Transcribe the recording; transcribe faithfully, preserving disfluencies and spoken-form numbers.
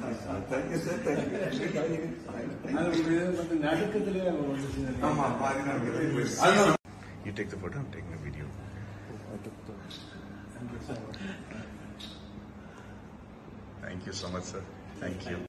Thank you, sir. Thank you. You take the photo, I'm taking a video. Thank you so much, sir. Thank you.